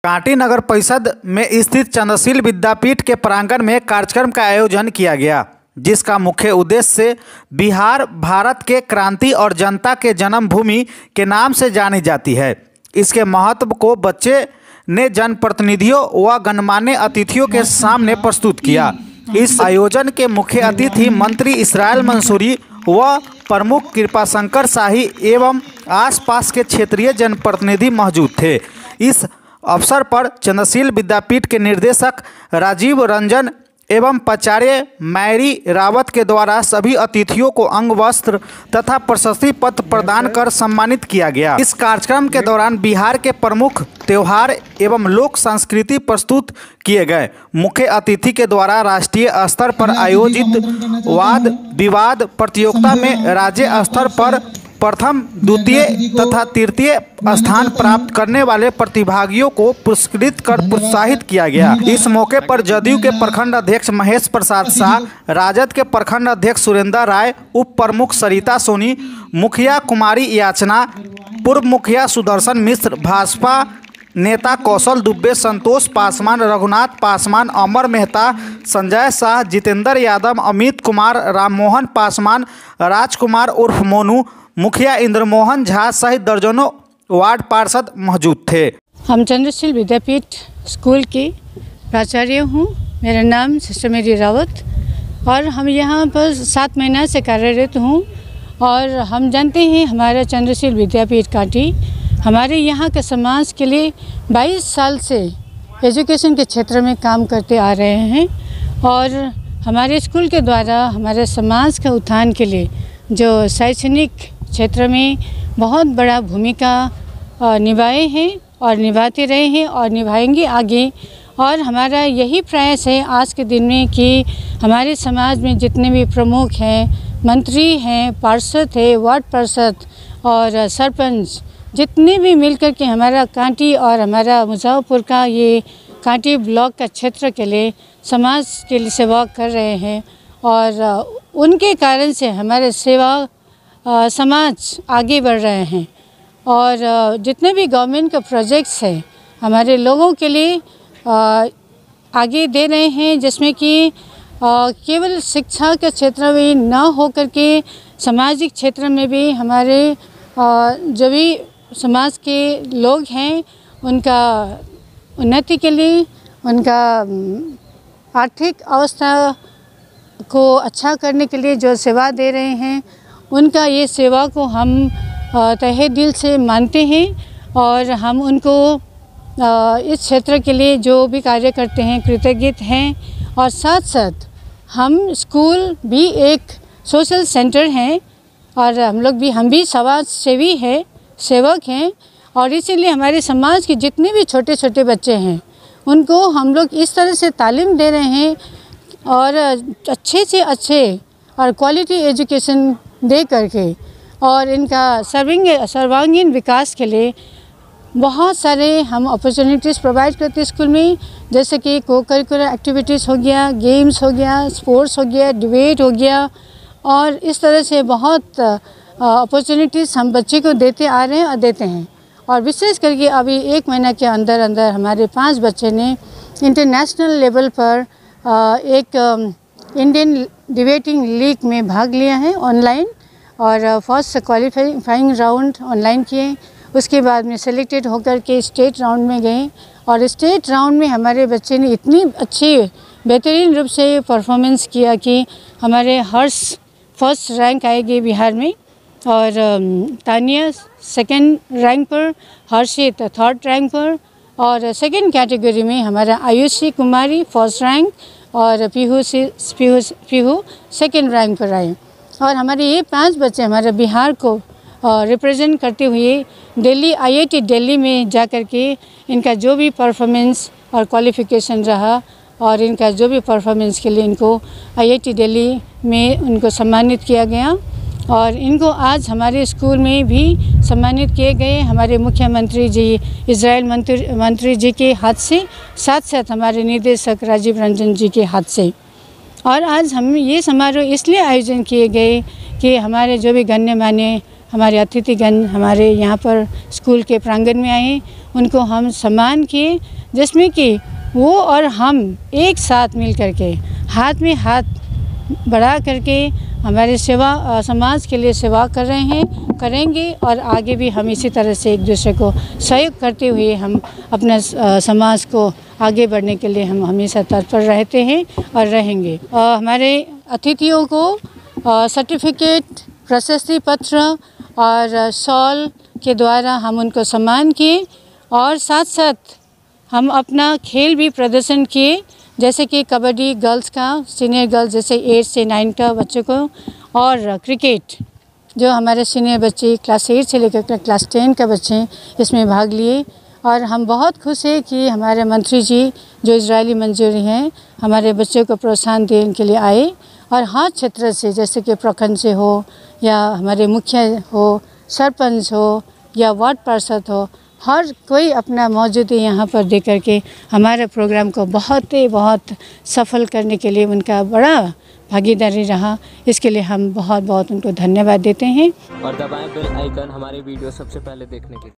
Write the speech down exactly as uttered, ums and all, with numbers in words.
कांटी नगर परिषद में स्थित चंद्रशील विद्यापीठ के प्रांगण में कार्यक्रम का आयोजन किया गया, जिसका मुख्य उद्देश्य बिहार भारत के क्रांति और जनता के जन्मभूमि के नाम से जानी जाती है। इसके महत्व को बच्चे ने जनप्रतिनिधियों व गणमान्य अतिथियों के सामने प्रस्तुत किया। इस आयोजन के मुख्य अतिथि मंत्री इसराइल मंसूरी व प्रमुख कृपाशंकर शाही एवं आसपास के क्षेत्रीय जनप्रतिनिधि मौजूद थे। इस अवसर पर चंद्रशील विद्यापीठ के निदेशक राजीव रंजन एवं प्राचार्य मैरी रावत के द्वारा सभी अतिथियों को अंग वस्त्र तथा प्रशस्ति पत्र प्रदान कर सम्मानित किया गया। इस कार्यक्रम के दौरान बिहार के प्रमुख त्योहार एवं लोक संस्कृति प्रस्तुत किए गए। मुख्य अतिथि के द्वारा राष्ट्रीय स्तर पर आयोजित वाद विवाद प्रतियोगिता में राज्य स्तर पर प्रथम द्वितीय तथा तृतीय स्थान प्राप्त करने वाले प्रतिभागियों को पुरस्कृत कर प्रोत्साहित किया गया। इस मौके पर जदयू के प्रखंड अध्यक्ष महेश प्रसाद शाह, राजद के प्रखंड अध्यक्ष सुरेंद्र राय, उप प्रमुख सरिता सोनी, मुखिया कुमारी याचना, पूर्व मुखिया सुदर्शन मिश्र, भाजपा नेता कौशल दुबे, संतोष पासवान, रघुनाथ पासवान, अमर मेहता, संजय शाह, जितेंद्र यादव, अमित कुमार, राममोहन पासवान, राजकुमार उर्फ मोनू, मुखिया इंद्रमोहन झा सहित दर्जनों वार्ड पार्षद मौजूद थे। हम चंद्रशील विद्यापीठ स्कूल की प्राचार्य हूँ। मेरा नाम सिस्टर मेरी रावत और हम यहाँ पर सात महीना से कार्यरत हूँ। और हम जानते हैं हमारा चंद्रशील विद्यापीठ कांटी हमारे यहाँ के समाज के लिए बाईस साल से एजुकेशन के क्षेत्र में काम करते आ रहे हैं। और हमारे स्कूल के द्वारा हमारे समाज के उत्थान के लिए जो शैक्षणिक क्षेत्र में बहुत बड़ा भूमिका निभाए हैं और निभाते रहे हैं और निभाएंगे आगे। और हमारा यही प्रयास है आज के दिन में कि हमारे समाज में जितने भी प्रमुख हैं, मंत्री हैं, पार्षद हैं, वार्ड पार्षद और सरपंच जितने भी मिलकर के हमारा कांटी और हमारा मुजफ्फरपुर का ये कांटी ब्लॉक का क्षेत्र के लिए समाज के लिए सेवा कर रहे हैं। और उनके कारण से हमारे सेवा आ, समाज आगे बढ़ रहे हैं। और आ, जितने भी गवर्नमेंट के प्रोजेक्ट्स हैं हमारे लोगों के लिए आ, आगे दे रहे हैं, जिसमें कि केवल शिक्षा के क्षेत्र में न होकर के सामाजिक क्षेत्र में भी हमारे आ, जो भी समाज के लोग हैं उनका उन्नति के लिए, उनका आर्थिक अवस्था को अच्छा करने के लिए जो सेवा दे रहे हैं, उनका ये सेवा को हम तहे दिल से मानते हैं। और हम उनको इस क्षेत्र के लिए जो भी कार्य करते हैं कृतज्ञ हैं। और साथ साथ हम स्कूल भी एक सोशल सेंटर हैं और हम लोग भी हम भी समाज सेवी हैं, सेवक हैं। और इसीलिए हमारे समाज के जितने भी छोटे छोटे बच्चे हैं उनको हम लोग इस तरह से तालीम दे रहे हैं और अच्छे से अच्छे और क्वालिटी एजुकेशन दे करके और इनका सर्विंग सर्वांगीण विकास के लिए बहुत सारे हम अपॉर्चुनिटीज़ प्रोवाइड करते हैं स्कूल में, जैसे कि को करिकुलर एक्टिविटीज़ हो गया, गेम्स हो गया, स्पोर्ट्स हो गया, डिबेट हो गया। और इस तरह से बहुत अपॉर्चुनिटीज़ हम बच्चे को देते आ रहे हैं और देते हैं। और विशेष करके अभी एक महीना के अंदर अंदर हमारे पांच बच्चे ने इंटरनेशनल लेवल पर एक इंडियन डिबेटिंग लीग में भाग लिया है ऑनलाइन। और फर्स्ट क्वालिफाइंग राउंड ऑनलाइन किए, उसके बाद में सेलेक्टेड होकर के स्टेट राउंड में गए। और स्टेट राउंड में हमारे बच्चे ने इतनी अच्छी बेहतरीन रूप से परफॉर्मेंस किया कि हमारे हर्ष फर्स्ट रैंक आएगी बिहार में, और तानिया सेकेंड रैंक पर, हर्षित थर्ड रैंक पर, और सेकेंड कैटेगरी में हमारा आयुषी कुमारी फर्स्ट रैंक और पीहू से पीहू पीहू सेकेंड रैंक पर आए। और हमारे ये पांच बच्चे हमारे बिहार को रिप्रेजेंट करते हुए दिल्ली आईआईटी दिल्ली में जा कर के इनका जो भी परफॉर्मेंस और क्वालिफ़िकेशन रहा और इनका जो भी परफॉर्मेंस के लिए इनको आईआईटी दिल्ली में उनको सम्मानित किया गया। और इनको आज हमारे स्कूल में भी सम्मानित किए गए हमारे मुख्यमंत्री जी इसराइल मंत्री मंत्री जी के हाथ से, साथ साथ हमारे निदेशक राजीव रंजन जी के हाथ से। और आज हम ये समारोह इसलिए आयोजन किए गए कि हमारे जो भी गण्यमान्य हमारे अतिथिगण हमारे यहाँ पर स्कूल के प्रांगण में आए, उनको हम सम्मान किए जिसमें कि वो और हम एक साथ मिल करके हाथ में हाथ बढ़ा करके हमारे सेवा समाज के लिए सेवा कर रहे हैं, करेंगे और आगे भी हम इसी तरह से एक दूसरे को सहयोग करते हुए हम अपना समाज को आगे बढ़ने के लिए हम हमेशा तत्पर रहते हैं और रहेंगे। हमारे अतिथियों को सर्टिफिकेट, प्रशस्ति पत्र और शॉल के द्वारा हम उनको सम्मान किए और साथ साथ हम अपना खेल भी प्रदर्शन किए, जैसे कि कबड्डी गर्ल्स का, सीनियर गर्ल्स जैसे एट से नाइन का बच्चों को, और क्रिकेट जो हमारे सीनियर बच्चे क्लास एट से लेकर क्लास टेन का बच्चे इसमें भाग लिए। और हम बहुत खुश हैं कि हमारे मंत्री जी जो इजरायली मंजूरी हैं हमारे बच्चों को प्रोत्साहन देने के लिए आए और हर क्षेत्र से, जैसे कि प्रखंड से हो या हमारे मुखिया हो, सरपंच हो या वार्ड पार्षद हो, हर कोई अपना मौजूद यहाँ पर दे करके हमारे प्रोग्राम को बहुत ही बहुत सफल करने के लिए उनका बड़ा भागीदारी रहा। इसके लिए हम बहुत बहुत उनको धन्यवाद देते हैं। और दबाएं बेल आइकन हमारे वीडियो सबसे पहले देखने के लिए।